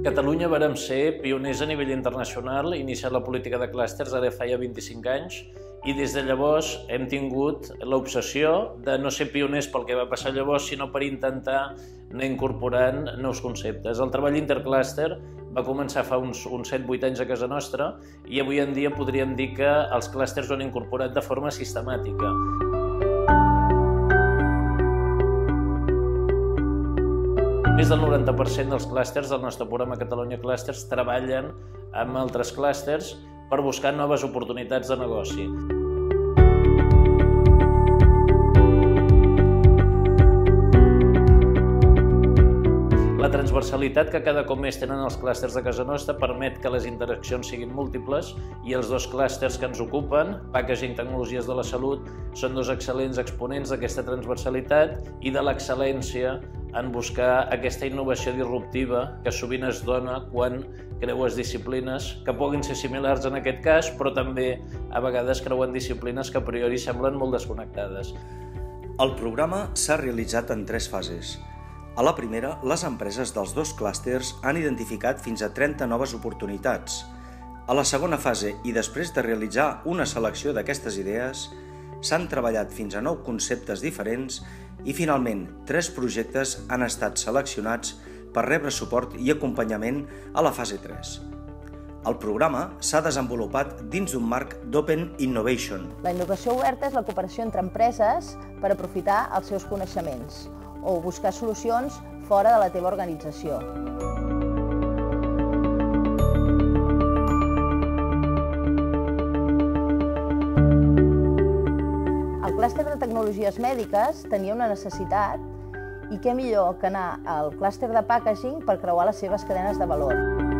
Catalunya vàrem ser pioners a nivell internacional, iniciar la política de clústers ara feia 25 anys i des de llavors hem tingut l'obsessió de no ser pioners pel que va passar llavors, sinó per intentar anar incorporant nous conceptes. El treball interclúster va començar fa uns 7-8 anys a casa nostra i avui en dia podríem dir que els clústers ho han incorporat de forma sistemàtica. Més del 90% dels clústers del nostre programa Catalunya Clústers treballen amb altres clústers per buscar noves oportunitats de negoci. La transversalitat que cada cop més tenen els clústers de casa nostra permet que les interaccions siguin múltiples i els dos clústers que ens ocupen, Packaging Tecnologies de la Salut, són dos excel·lents exponents d'aquesta transversalitat i de l'excel·lència en buscar aquesta innovació disruptiva que sovint es dona quan creues disciplines que puguin ser similars en aquest cas, però també a vegades creuen disciplines que a priori semblen molt desconnectades. El programa s'ha realitzat en 3 fases. A la primera, les empreses dels dos clústers han identificat fins a 30 noves oportunitats. A la segona fase, i després de realitzar una selecció d'aquestes idees, s'han treballat fins a 9 conceptes diferents i finalment 3 projectes han estat seleccionats per rebre suport i acompanyament a la fase 3. El programa s'ha desenvolupat dins d'un marc d'Open Innovation. La innovació oberta és la cooperació entre empreses per aprofitar els seus coneixements o buscar solucions fora de la teva organització. El clúster de tecnologies mèdiques tenia una necessitat i què millor que anar al clúster de packaging per creuar les seves cadenes de valor.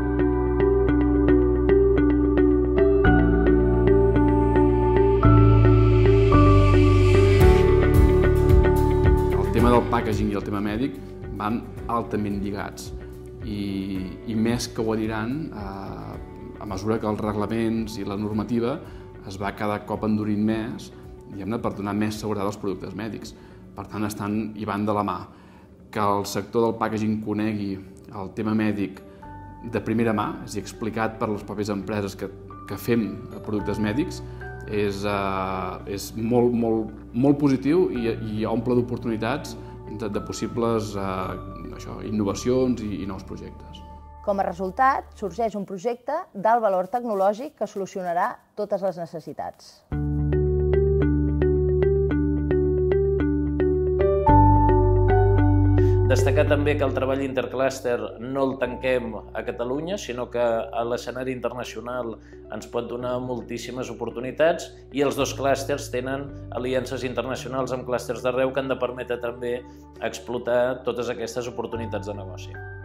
El tema del packaging i el tema mèdic van altament lligats i més que ho aniran a mesura que els reglaments i la normativa es va cada cop endurint més, diguem-ne, per donar més seguretat als productes mèdics. Per tant, hi van de la mà. Que el sector del packaging conegui el tema mèdic de primera mà, és a dir, explicat per les pròpies empreses que fem productes mèdics, és molt positiu i omple d'oportunitats de possibles innovacions i nous projectes. Com a resultat, sorgeix un projecte d'alt valor tecnològic que solucionarà totes les necessitats. Destacar també que el treball interclúster no el tanquem a Catalunya, sinó que a l'escenari internacional ens pot donar moltíssimes oportunitats i els dos clústers tenen aliances internacionals amb clústers d'arreu que han de permetre també explotar totes aquestes oportunitats de negoci.